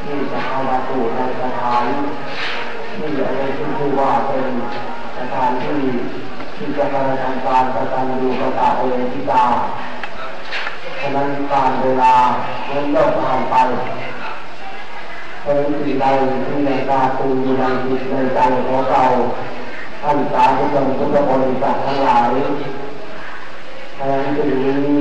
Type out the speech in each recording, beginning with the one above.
ที่จะเข้ามาสู่ในสถานที่อะไรที่ชื่อว่าเป็นสถานที่จะกระทำการประกันอยู่ประกาศเองที่ตาฉะนั้นการเวลาเริ่มผ่านไปเพราะสิ่งใดที่ในการตูอยู่ในจิตในใจของเราท่านสาธุชนทุกบริษัททั้งหลายฉะนั้นสิ่งนี้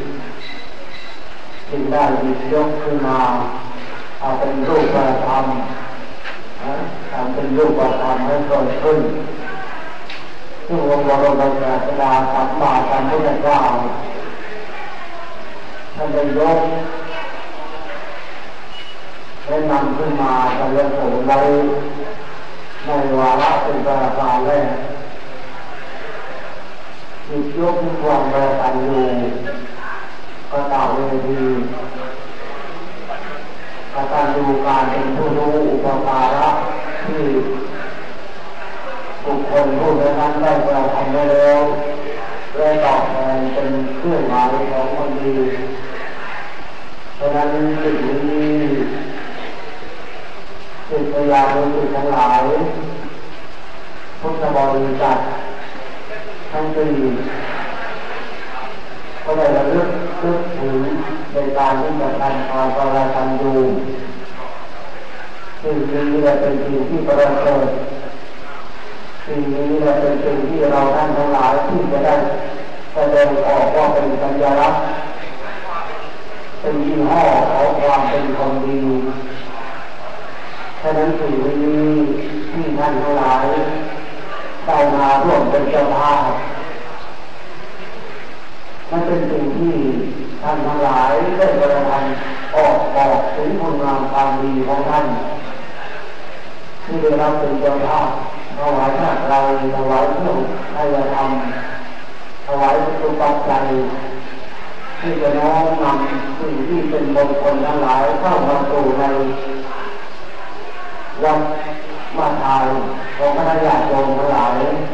จึงได้หยิบยกขึ้นมาเอาเป็นรูปธรรมทำเป็นรูปธรรมให้เกิดขึ้นซึ่งองค์บรมศาสดาสัมมาสัมพุทธเจ้าท่านได้ยกได้นำขึ้นมาสรรเสริญไว้ในวาระเป็นประการแรกหยิบยกขึ้นความกตัญญูกตเวทีกตัญญูการเป็นผู้รู้อุปการะที่บุคคลผู้นั้นได้กระทำได้แล้วได้ตอบแทนเป็นเครื่องหมายของคนดีเพราะนั้นสิ่งนี้ศิษยานุศิษย์ทั้งหลายพุทธบริษัททั้งสี่ก็ได้ระลึกถึงในการที่จะทำความกตัญญูสิ่งนี้เป็นสิ่งที่ประเสริฐสิ่งนี้เป็นสิ่งที่เราท่านทั้งหลายที่จะได้แสดงออกว่าเป็นสัญลักษณ์เป็นยี่ห้อของความเป็นคนดีฉะนั้นสิ่งนี้ที่ท่านทั้งหลายได้มาร่วมเป็นเจ้าภาพมันเป็นสิ่งที่ท่านทั้งหลายได้กระทำบอกถึงคุณงามความดีของท่านที่ได้รับเป็นเจ้าภาพถวายผ้าไตรถวายเครื่องไตรธรรมถวายสุปัจจัยที่จะน้อมนำสิ่งที่เป็นมงคลทั้งหลายเข้ามาสู่ในวัดมาทายของคณะญาติโยมทั้งหลาย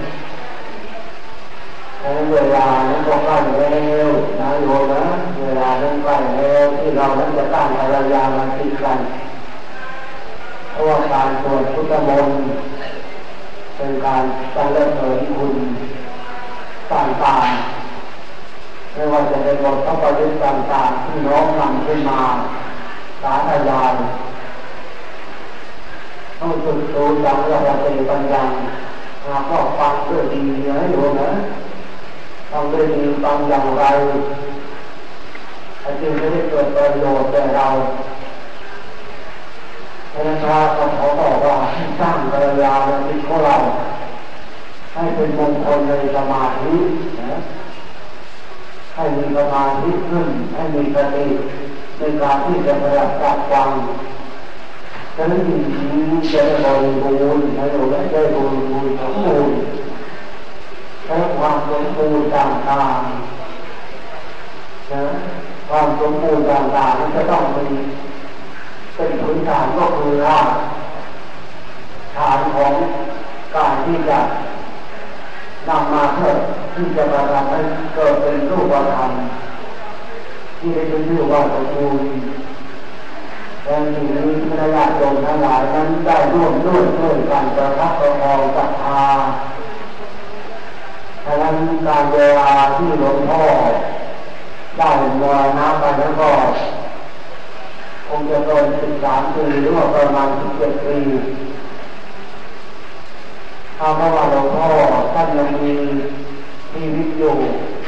ในเวลานั้นก็ใกล้แล้วนะโยมนะเวลานั้นใกล้แล้วที่เรานั้นจะตั้งภรรยามาติดกันเพราะว่าการสวดพุทธมนต์เป็นการสรรเสริญคุณต่างๆไม่ว่าจะเป็นบทพระปริตต่างๆที่น้อมนำขึ้นมาสาธยายต้องจุดสูงจังระดับเป็นปัญญาหากว่าฟังด้วยดีนะโยมนะฟังด้วยดีฟังอย่างไรจึงจะได้เกิดประโยชน์แก่เราพระพุทธเจ้าบอกว่าให้สร้างภรรยาในชีวิตของเราให้เป็นมงคลในสมาธินะให้มีสมาธิขึ้นให้มีสติในการที่จะประดับจับฟังฉะนั้นสิ่งนี้จะได้บริบูรณ์ให้เราได้บริบูรณ์สมบูรณ์ใช้ความสมบูรณ์ต่างๆนะความสมบูรณ์ต่างๆมันจะต้องมีเป็นพื้นฐานก็คือรากฐานของการที่จะนำมาเพื่อที่จะประทำให้เกิดเป็นรูปธรรมที่ได้ชื่อว่าสมบูรณ์และสิ่งนี้คณะญาติโยมทั้งหลายนั้นได้ร่วมด้วยกันประทับประคองศรัทธาฉะนั้นการเวลาที่หลวงพ่อได้มรณะไปแล้วก็คงจะเกิน13 ปีหรือว่าประมาณ17 ปีถ้าเพราะว่าหลวงพ่อท่านยังมีชีวิตอยู่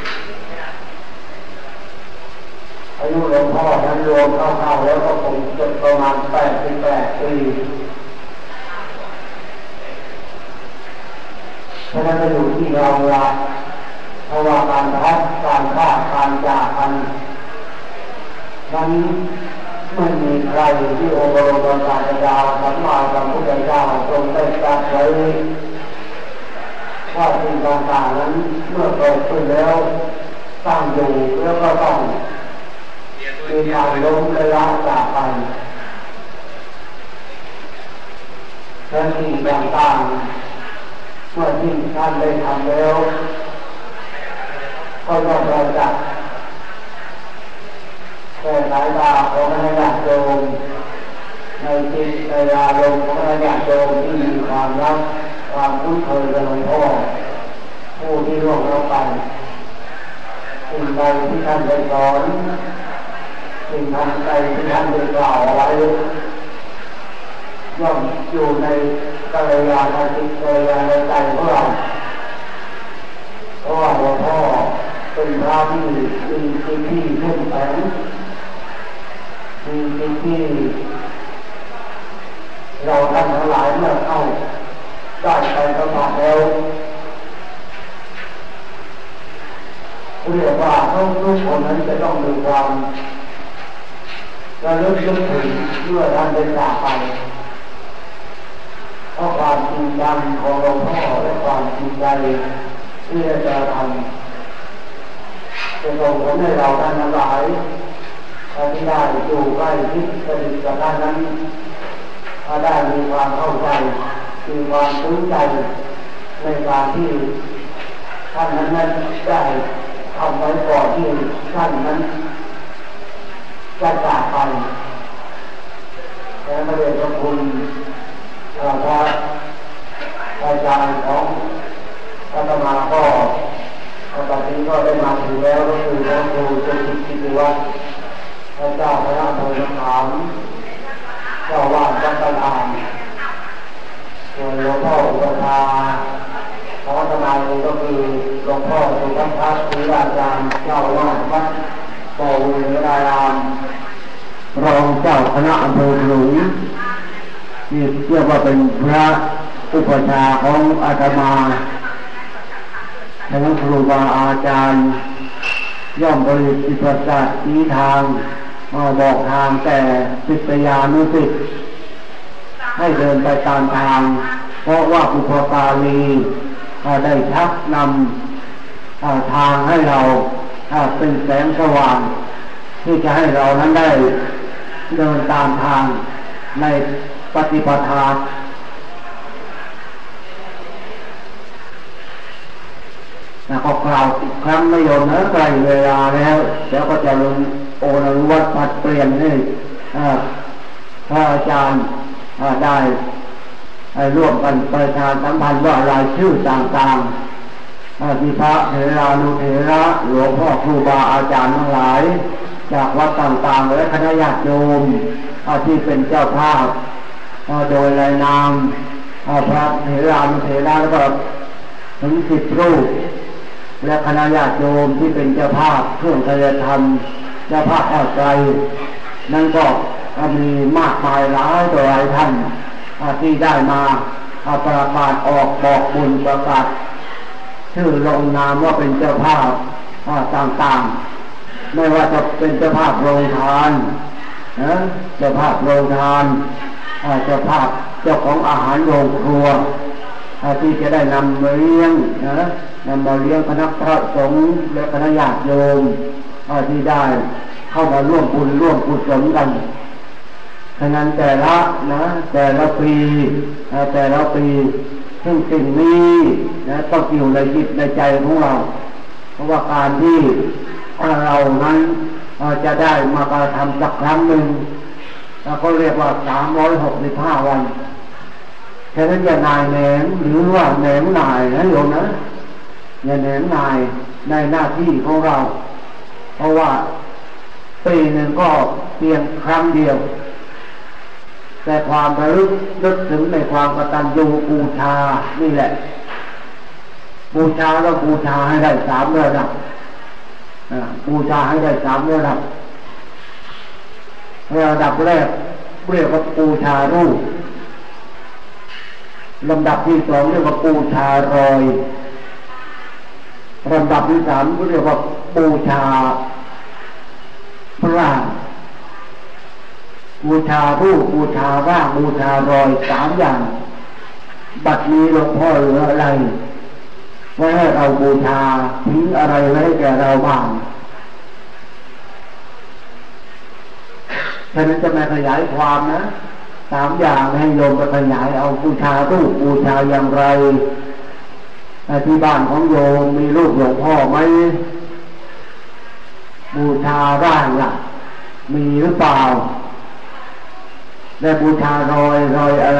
อายุหลวงพ่อนั้นรวมเข้าๆแล้วก็คงจะประมาณ88 ปีฉะนั้นจะอยู่ที่เราละเพราะว่าการพัดการฆ่าการจากกันนั้นไม่มีใครที่องค์บรมศาสดาสัมมาสัมพุทธเจ้าทรงได้ตรัสไว้ว่าสิ่งต่างๆนั้นเมื่อเกิดขึ้นแล้วตั้งอยู่แล้วก็ต้องมีการล้มและละจากไปและสิ่งต่างๆเมื่อที่ท่านได้ทำแล้วก็ย่อมประจักษ์แต่สายตาของคณะญาติโยมในรยาโยมของญาติโยมที่มีความรักความคุ้นเคยกับหลวงพ่อผู้ที่ร่วงรับไปสิ่งใดที่ท่านได้สอนสิ่งทางใจที่ท่านได้กล่าวไว้ย่อมอยู่ในกัลยาณจิตกัลยาณใจของเราเพราะว่าหลวงพ่อเป็นพระที่มีจิตที่เข้มแข็งมีจิตที่เราท่านทั้งหลายเมื่อเข้าได้ไปสัมผัสแล้วเรียกว่าทุกคนนั้นจะต้องมีความระลึกนึกถึงเมื่อท่านได้จากไปเพราะความจริงจังของหลวงพ่อและความจริงใจที่จะทำจะส่งผลให้เราท่านทั้งหลายที่ได้อยู่ใกล้ชิดสนิทกับท่านนั้นถ้าได้มีความเข้าใจมีความซึ้งใจในการที่ท่านนั้นได้ทำไว้ก่อนที่ท่านนั้นจะจากไปและไม่ได้ขอบคุณพระอาจารย์ของอาตมาก็ตอนนี้ก็ได้มาถึงแล้วก็คือหลวงปู่จุติกิติวัฒน์พระเจ้าคณะอำเภอขามเจ้าวาดวัดตะลานส่วนหลวงพ่ออุปชาของอาตมาเองก็คือหลวงพ่อสุทัศน์พัฒน์ศรีอาจารย์เจ้าวาดวัดโพวิเวรารามรองเจ้าคณะอำเภอหลวงที่เรียกว่าเป็นพระอุปชาของอาตมาทั้งครูบาอาจารย์ย่อมบริสุทธิ์ประสาทชี้ทางบอกทางแต่ศิษยานุศิษย์ให้เดินไปตามทางเพราะว่าปุพกาลีได้ชักนำทางให้เราเป็นแสงสว่างที่จะให้เรานั้นได้เดินตามทางในปฏิปทาก็กล่าวอีกครั้งไม่ยอมนะใกล้เวลาแล้วเดี๋ยวก็จะลงโอนุวัตผัดเปลี่ยนให้พระอาจารย์ได้ร่วมกันประชาสัมพันธ์ว่ารายชื่อต่างๆที่พระเถรานุเถระหลวงพ่อครูบาอาจารย์ทั้งหลายจากวัดต่างๆและคณะญาติโยมที่เป็นเจ้าภาพโดยรายนามพระเถรานุเถระแล้วก็ถึง10 รูปและคณะญาติโยมที่เป็นเจ้าภาพเครื่องไตรธรรมเจ้าภาพแอลไกลนั่นก็มีมากมายหลายต่อหลายท่านที่ได้มาประกาศออกบอกบุญประกาศชื่อลงนามว่าเป็นเจ้าภาพต่างๆไม่ว่าจะเป็นเจ้าภาพโรงทานเจ้าภาพโรงทานเจ้าภาพเจ้าของอาหารโรงครัวที่จะได้นำมาเลี้ยงนำมาเลี้ยงคณะพระสงฆ์และคณะญาติโยมที่ได้เข้ามาร่วมบุญร่วมกุศลกันฉะนั้นแต่ละปีซึ่งสิ่งนี้ต้องอยู่ในจิตในใจของเราเพราะว่าการที่เรานั้นจะได้มากระทำสักครั้งหนึ่งเขาเรียกว่า365 วันฉะนั้นอย่านายแหนงหรือว่าแหนงนายนะโยมนะอย่าแหนงนายในหน้าที่ของเราเพราะว่าปีหนึ่งก็เพียงครั้งเดียวแต่ความระลึกนึกถึงในความกตัญญูบูชานี่แหละบูชาแล้วบูชาให้ได้3 ระดับบูชาให้ได้3 ระดับระดับแรกเรียกว่าบูชารูปลำดับที่ 2เรียกว่าบูชารอยลำดับที่ 3เรียกว่าบูชาพระบูชารูปบูชาร่างบูชารอย3 อย่างบัดนี้หลวงพ่อเหลืออะไรไว้ให้เราบูชาทิ้งอะไรไว้ให้แก่เราบ้างฉะนั้นจะมาขยายความนะ3 อย่างให้โยมไปขยายเอาบูชารูปบูชาอย่างไรที่บ้านของโยมมีรูปหลวงพ่อไหมบูชาร่างล่ะมีหรือเปล่าได้บูชารอยอะไร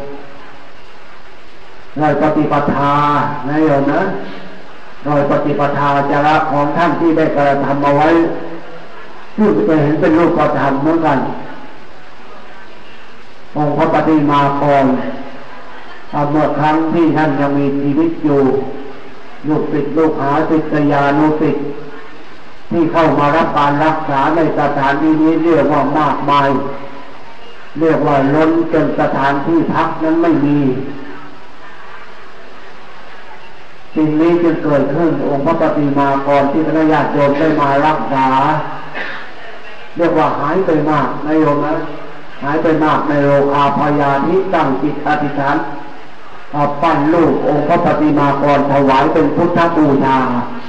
รอยปฏิปทานะโยมนะรอยปฏิปทาจาระของท่านที่ได้กระทำเอาไว้ซึ่งจะเห็นเป็นรูปธรรมเหมือนกันองค์พระปฏิมากรเมื่อครั้งที่ท่านยังมีชีวิตอยู่ลูกศิษย์ลูกหาศิษยานุศิษย์ที่เข้ามารับการรักษาในสถานที่นี้เรียกว่ามากมายเรียกว่าล้นจนสถานที่พักนั้นไม่มีสิ่งนี้จึงเกิดขึ้นองค์พระปฏิมากรที่คณะญาติโยมได้มารักษาเรียกว่าหายไปมากนะโยมนะหายไปมากในโลกาพยาธิตั้งจิตอธิษฐานปั้นรูปองค์พระปฏิมากรถวายเป็นพุทธบูชา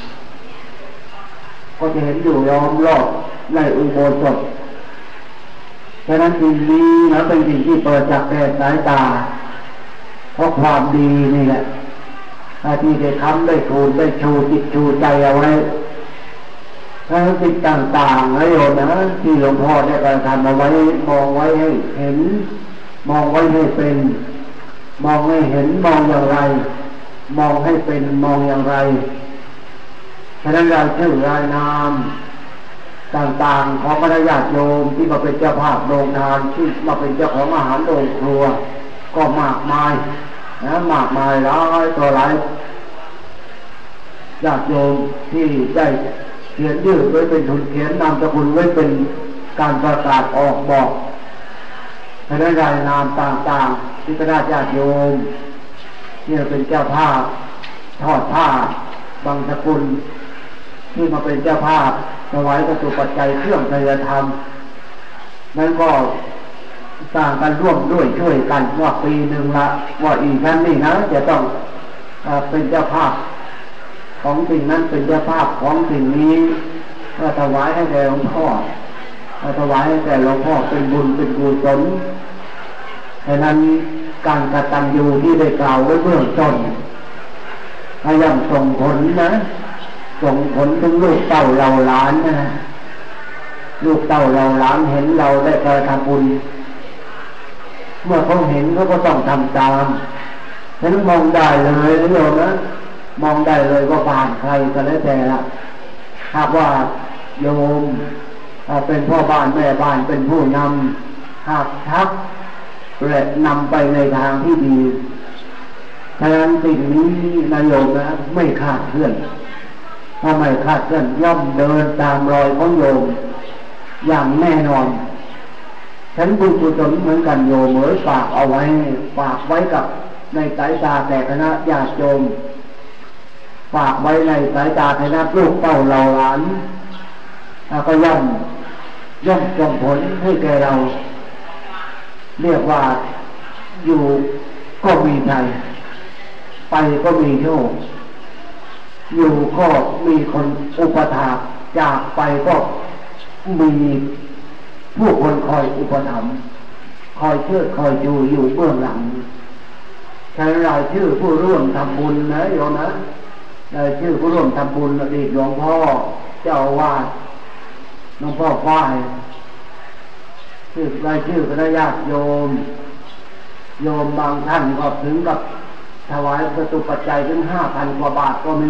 ก็จะเห็นอยู่ล้อมรอบในอุโบสถฉะนั้นสิ่งนี้นะเป็นสิ่งที่เปิดจากแก่สายตาเพราะความดีนี่แหละที่ได้ทำได้ทูลได้ชูจิตชูใจเอาไว้ทั้งสิ่งต่างๆนะโยมนะที่หลวงพ่อได้กระทำเอาไว้มองไว้ให้เห็นมองไว้ให้เป็นมองให้เห็นมองอย่างไรมองให้เป็นมองอย่างไรฉะนั้นรายชื่อรายนามต่างๆของคณะญาติโยมที่มาเป็นเจ้าภาพโรงทานที่มาเป็นเจ้าของอาหารโรงครัวก็มากมายนะมากมายหลายต่อหลายญาติโยมที่ได้เขียนยื่นไว้เป็นทุนเขียนนามสกุลไว้เป็นการประกาศออกบอกคณะรายนามต่างๆที่คณะญาติโยมที่เป็นเจ้าภาพทอดผ้าบางสกุลที่มาเป็นเจ้าภาพถวายจตุปัจจัยเครื่องไตรธรรมนั้นก็สร้างกันร่วมด้วยช่วยกันว่าปีหนึ่งละว่าอีกนั้นนี่นะจะต้องเป็นเจ้าภาพของสิ่งนั้นเป็นเจ้าภาพของสิ่งนี้ถวายให้แด่หลวงพ่อถวายให้แด่หลวงพ่อเป็นบุญเป็นกุศลฉะนั้นการกตัญญูที่ได้กล่าวไว้เบื้องต้นยังส่งผลนะส่งผลถึงลูกเต้าเราหลานนะลูกเต้าเราหลานเห็นเราได้กระทำบุญเมื่อเขาเห็นเขาก็ต้องทำตามฉะนั้นมองได้เลยนะโยมนะมองได้เลยว่าบ้านใครก็แล้วแต่ละหากว่าโยมเป็นพ่อบ้านแม่บ้านเป็นผู้นำหากทักและนำไปในทางที่ดีฉะนั้นสิ่งนี้นะโยมนะไม่คาดเคลื่อนถ้าไม่คาดเคลื่อนย่อมเดินตามรอยของโยมอย่างแน่นอนฉันบุญกุศลเหมือนกันโยมเหมือนฝากเอาไว้ฝากไว้กับในสายตาแต่คณะญาติโยมฝากไว้ในสายตาคณะลูกเต้าเราหลานก็ย่อมส่งผลให้แก่เราเรียกว่าอยู่ก็มีชัยไปก็มีโชคอยู่ก็มีคนอุปถากจากไปก็มีผู้คนคอยอุปถัมภ์คอยเชิดคอยจูอยู่เบื้องหลังใช้รายชื่อผู้ร่วมทำบุญนะโยมนะรายชื่อผู้ร่วมทำบุญอดีตหลวงพ่อเจ้าอาวาสหลวงพ่อฝ้ายชื่อรายชื่อคณะญาติโยมบางท่านก็ถึงกับถวายจตุปัจจัยถึง 5,000 กว่าบาทก็มี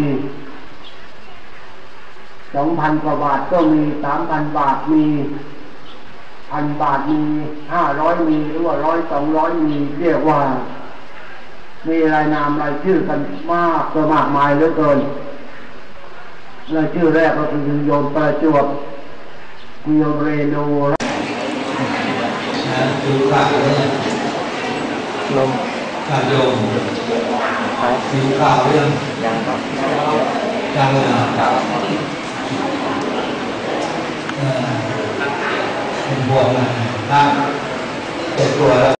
2,000 กว่าบาทก็มี 3,000 บาทมี 1,000 บาทมี 500มีหรือว่า100 200มีเรียกว่ามีรายนามรายชื่อกันมากก็มากมายเหลือเกินรายชื่อแรกก็คือโยมประจวบโยมเรนูดูข่าวเนี่ยลมข่าวโยมดูข่าวเรื่องยังเลยเป็นห่วงนะครับเจ็บตัวแล้ว